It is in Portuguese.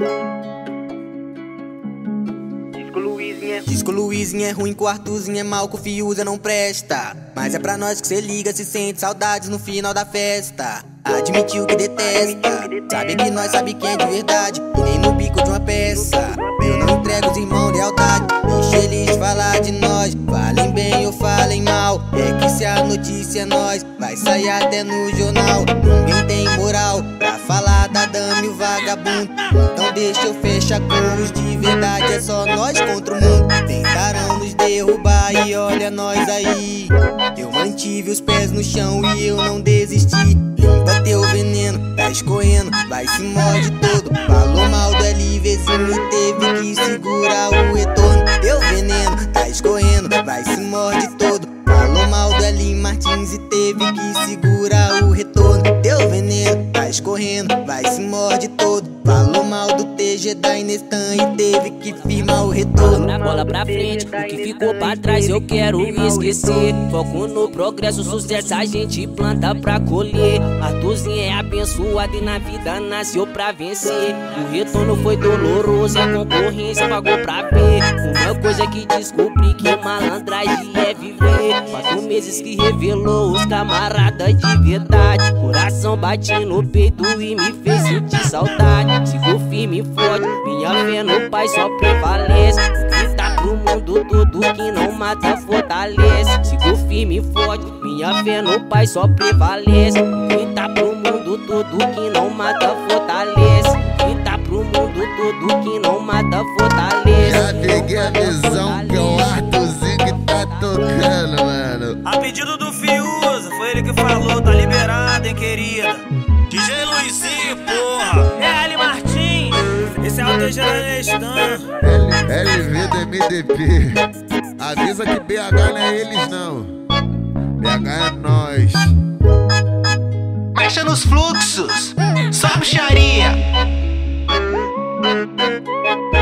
Diz que o Luizinho é ruim, que o Arthurzinho é mal, que o Fiuza não presta. Mas é pra nós que cê liga, se sente saudades no final da festa. Admitiu que detesta, sabe que nós sabe quem é de verdade, e nem no bico de uma peça. Eu não entrego os irmãos lealdade, deixa eles falar de nós. Falem bem ou falem mal, é que se a notícia é nós, vai sair até no jornal. Ninguém tem moral pra falar da dama e o vagabundo, então deixa eu fechar com os de verdade. É só nós contra o mundo, tentaram nos derrubar e olha nós aí. Eu mantive os pés no chão e eu não desisti. Limpa teu veneno, tá escorrendo, vai se morde todo. Falou mal do LVzinho e teve que segurar o retorno. Teu veneno, tá escorrendo, vai se morde todo. Falou mal do L Martins e teve que segurar o retorno. Teu veneno, tá escorrendo, vai se morde todo. Falou mal do TG da Inestan e teve que firmar o retorno. Na bola pra frente, o que ficou pra trás eu quero esquecer. Foco no progresso, sucesso a gente planta pra colher. Arthurzinho é abençoado e na vida nasceu pra vencer. O retorno foi doloroso, a concorrência pagou pra ver. Uma coisa que descobri que malandragem é viver. 4 meses que revelou os camaradas de verdade. Coração bate no peito e me fez sentir saudade. Sigo firme e forte, minha fé no Pai só prevalece. Grita pro mundo tudo que não mata fortalece. Sigo firme e forte, minha fé no Pai só prevalece. Grita pro mundo tudo que não mata fortalece. Grita pro mundo tudo que não mata fortalece. Já peguei a visão que é o Arthurzinho que tá tocando, mano. A pedido do Fiuza, foi ele que falou, tá liberado, hein, querida. DJ Luizinho, porra. É L Martins, esse é o TG da Inestan. LV do MDP. Avisa que BH não é eles não, BH é nós. Mexa nos fluxos, só puxaria.